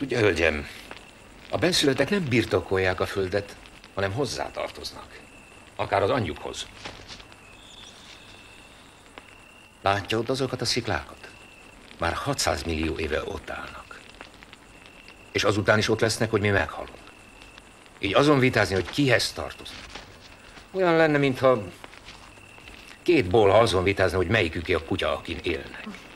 Tudja, hölgyem, a benszülöttek nem birtokolják a földet, hanem hozzátartoznak. Akár az anyjukhoz. Látja ott azokat a sziklákat? Már 600 millió éve ott állnak. És azután is ott lesznek, hogy mi meghalunk. Így azon vitázni, hogy kihez tartoznak. Olyan lenne, mintha két bolha azon vitázna, hogy melyiküké a kutya, akin élnek.